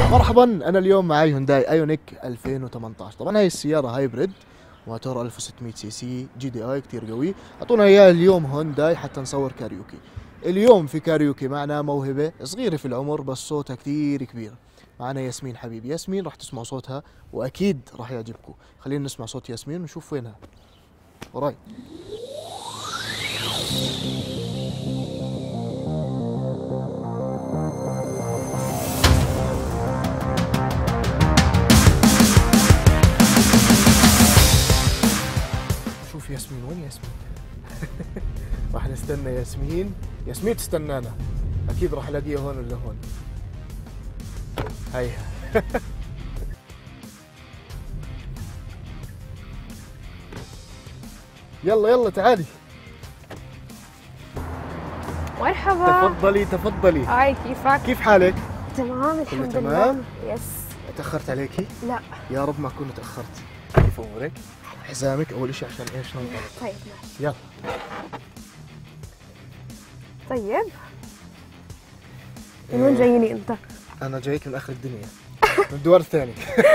مرحبا، انا اليوم معي هونداي ايونيك 2018. طبعا هاي السياره هايبريد، موتور 1600 سي سي جي دي اي كثير قوي. اعطونا اياه اليوم هونداي حتى نصور كاريوكي. اليوم في كاريوكي معنا موهبه صغيره في العمر بس صوتها كثير كبير. معنا ياسمين حبيبي. ياسمين راح تسمعوا صوتها واكيد راح يعجبكم. خلينا نسمع صوت ياسمين ونشوف وينها. وراي. شوف ياسمين، وين ياسمين؟ راح نستنى ياسمين. ياسمين تستنانا، اكيد راح الاقيها هون ولا هون. هيها. يلا يلا تعالي. مرحبا. تفضلي تفضلي. هاي كيفك؟ كيف حالك؟ تمام الحمد لله. تمام؟ يس. تأخرت عليكي؟ لا. يا رب ما أكون تأخرت. كيف أمورك؟ حزامك أول شيء عشان إيش ننطلق. طيب ماشي. يلا. طيب من وين جاييني انت؟ أنا جايك من آخر الدنيا. من الدور الثاني.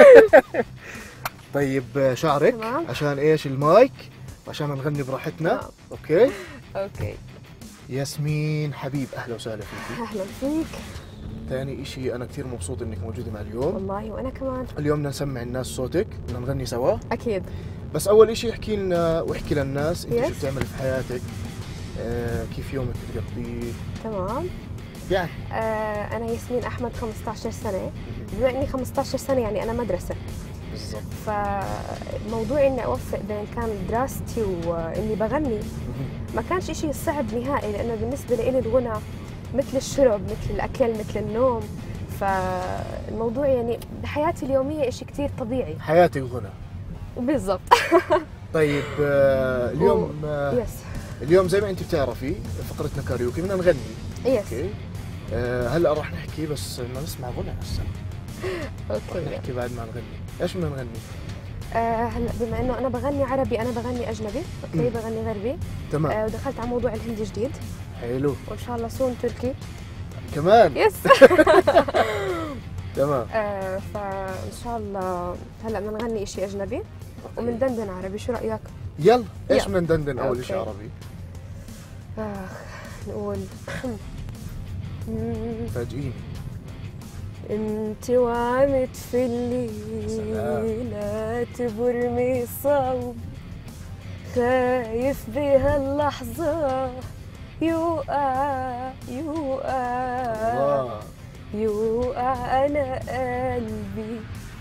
طيب شعرك تمام. عشان إيش المايك وعشان نغني براحتنا. تمام. أوكي؟ اوكي. ياسمين حبيب، أهلا وسهلا فيكي. اهلا فيك. ثاني إشي أنا كثير مبسوط إنك موجودة مع اليوم. والله وانا كمان. اليوم بدنا نسمع الناس صوتك، بدنا نغني سوا. اكيد. بس أول إشي احكي لنا واحكي للناس أنت Yes. شو بتعمل في حياتك؟ كيف يومك بتقضيه؟ تمام. يعني انا ياسمين احمد 15 سنه. بما اني 15 سنه يعني انا مدرسه، بالضبط. فموضوع اني اوفق بين كان دراستي واني بغني ما كانش إشي صعب نهائي، لانه بالنسبه لي الغنى مثل الشرب مثل الاكل مثل النوم. فالموضوع يعني بحياتي اليوميه إشي كتير طبيعي. حياتك غنى. بالضبط. طيب اليوم يس. اليوم زي ما انت بتعرفي فقرتنا كاريوكي، بدنا نغني. يس. اوكي. هلا راح نحكي بس بدنا نسمع غنى هسه. راح اوكي. نحكي بعد ما نغني. ايش بدنا نغني؟ هلا بما انه انا بغني عربي انا بغني اجنبي، اوكي بغني غربي. تمام. ودخلت على موضوع الهندي جديد حلو. وان شاء الله سون تركي. كمان. يس. تمام. فان شاء الله هلا بدنا نغني إشي اجنبي ومن دندن عربي، شو رايك؟ يلا ايش يلا. بدنا ندندن اول شيء أوكي. عربي؟ نقول فاجئيني. انت وعم تفلي سلام. لا تبرمي صوب، خايف بهاللحظة يوقع الله. يوقع أنا قلبي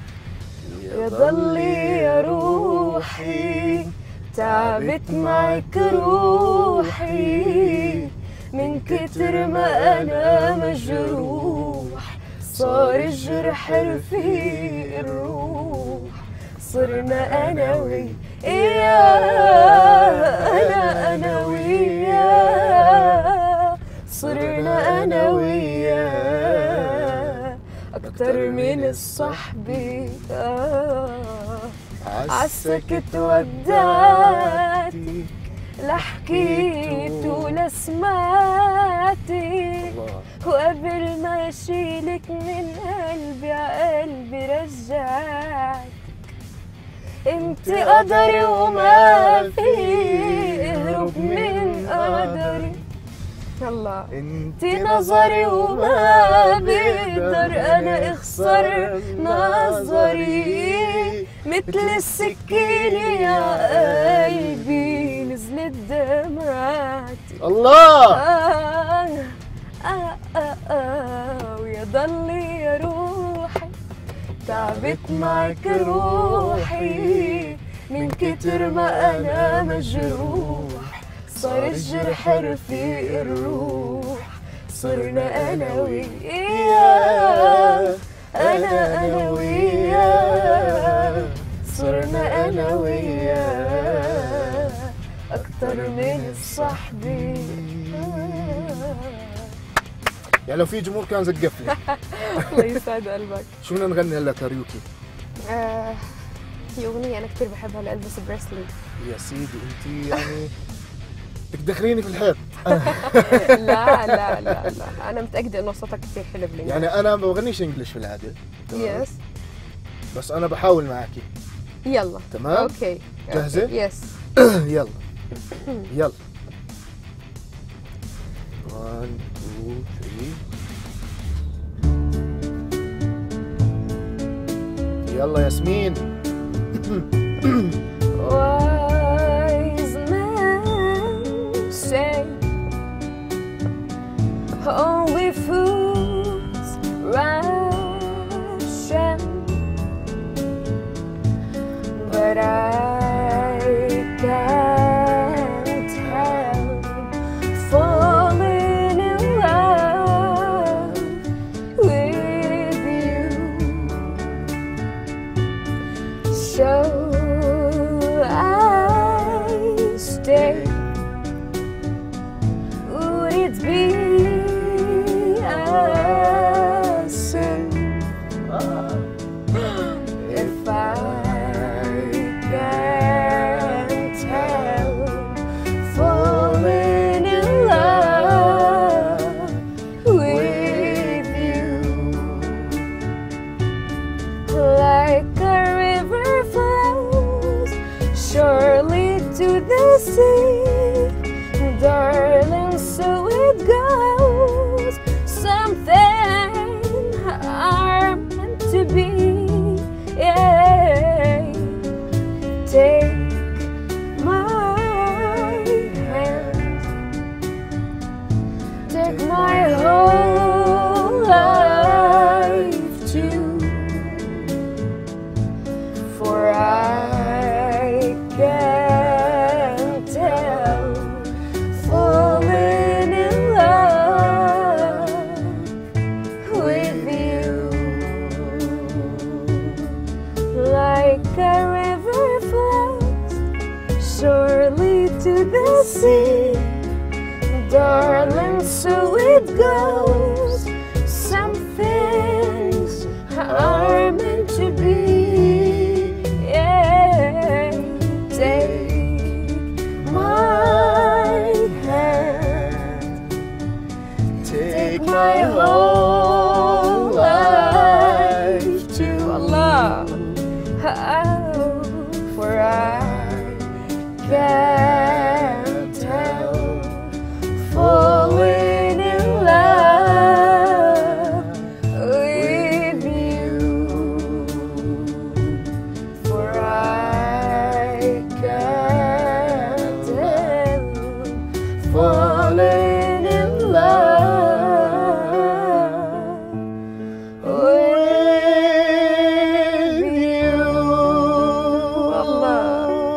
يضلي يا روحي، تعبت معك روحي من كتر ما أنا مجروح، صار الجرح رفيق الروح، صرنا أنا وياه أنا وياه، صرنا أنا وياه أكتر من الصحبة. عالسكت ودعتك لا حكيت ولا سمعتي، وقبل ما اشيلك من قلبي عقلبي رجعتك. انت قدري وما في اهرب من قدري، الله انت نظري وما بقدر انا اخسر نظري، مثل السكينة يا قلبي نزلت دمعتي. الله. ويا ضلي يا روحي تعبت معك روحي من كتر ما انا مجروح، صار الجرح رفيق الروح، صرنا انا وياه انا وياه، صرنا انا وياه اكتر من الصحبة. يعني لو في جمهور كان زقف لي. الله يسعد قلبك. شو بدنا نغني هلا كاريوكي؟ في اغنيه انا كثير بحبها لالفيس بريسلي. يا سيدي انت يعني تدخليني في الحيط. لا لا لا لا، انا متاكده انه صوتك كثير حلو بالانجلش. يعني انا ما بغنيش انجلش في العاده. يس. بس انا بحاول معك. يلا تمام. اوكي. جاهزه؟ يس. يلا يلا 1 2 3 يلا ياسمين. Wise men say only fools rush in, but I can't help falling in love with you. So stay. Would it be a sin if I can't help falling in love with you? Like a river flows surely to the sea, darling, so it goes. Something are meant to be. Yeah. Take my hand, take my whole life too, for I can't help falling in love with you. Like a river flows surely to the sea, darling, so it goes. Some things are meant to be. Yeah. Take my hand, take my whole life too. Allah. For I can't help falling in love with you. For I can't help falling in love with you. الله.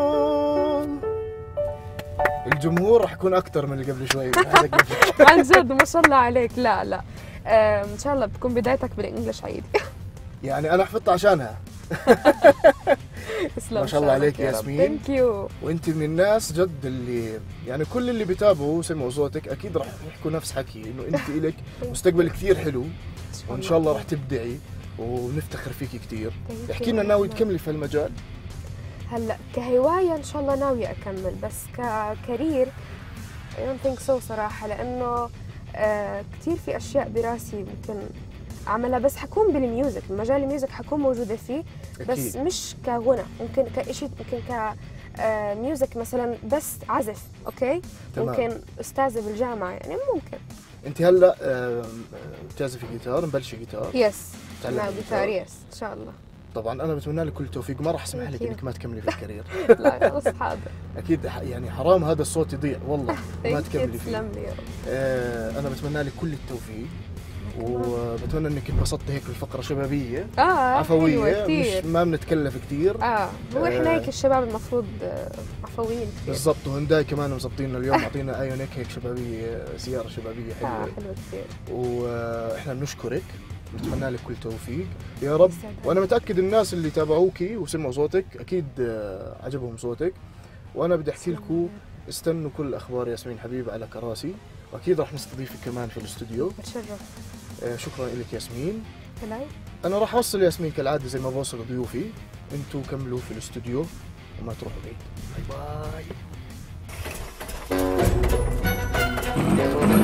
الجمهور راح يكون اكثر من اللي قبل شوي. عن جد ما شاء الله عليك. لا لا ان شاء الله بتكون بدايتك بالانجلش عيدي. يعني انا حفظت عشانها. تسلم. ما شاء الله عليك يا ياسمين. ثانك يو. وانت من الناس جد اللي يعني كل اللي بيتابعوا سمعوا صوتك اكيد راح يحكوا نفس حكي، انه انت الك مستقبل كثير حلو، وان شاء الله راح تبدعي ونفتخر فيكي كثير. احكي لنا، ناوي تكملي في هالمجال؟ هلا كهوايه ان شاء الله ناويه اكمل، بس ككارير I don't think so صراحه، لانه كثير في اشياء براسي ممكن اعملها، بس حكون بالميوزك، مجال الميوزك حكون موجوده فيه، بس أكيد. مش كغنى، ممكن كشيء، ممكن كميوزك مثلا بس عزف. اوكي. تمام. ممكن استاذه بالجامعه، يعني ممكن. انت هلا بتعزفي جيتار، مبلشي جيتار؟ يس. تعلمي نعم جيتار؟ جيتار. يس ان شاء الله. طبعا انا بتمنى لك كل التوفيق، ما راح اسمح لك Thank you. انك ما تكملي في الكارير. لا خلص حاضر. اكيد يعني حرام هذا الصوت يضيع والله ما تكملي فيه. تسلم لي يا رب. انا بتمنى لك كل التوفيق، وبتمنى انك انبسطتي هيك بالفقره شبابيه عفويه، حلوة كتير. مش ما بنتكلف كثير. هو احنا هيك الشباب المفروض عفويين كثير. بالضبط. وهنداي كمان مظبطينا اليوم، اعطينا ايونيك هيك شبابيه، سياره شبابيه حلوه. حلوة كثير. واحنا بنشكرك، نتمنى لك كل توفيق يا رب. وانا متاكد الناس اللي تابعوكي وسمعوا صوتك اكيد عجبهم صوتك. وانا بدي احكي لكم استنوا كل اخبار ياسمين حبيب على كراسي، واكيد راح نستضيفك كمان في الاستوديو. بتشرف. شكرا لك ياسمين. هلاي. انا راح اوصل ياسمين كالعاده زي ما بوصل ضيوفي، انتوا كملوا في الاستوديو وما تروحوا بعيد. باي باي. السلامه.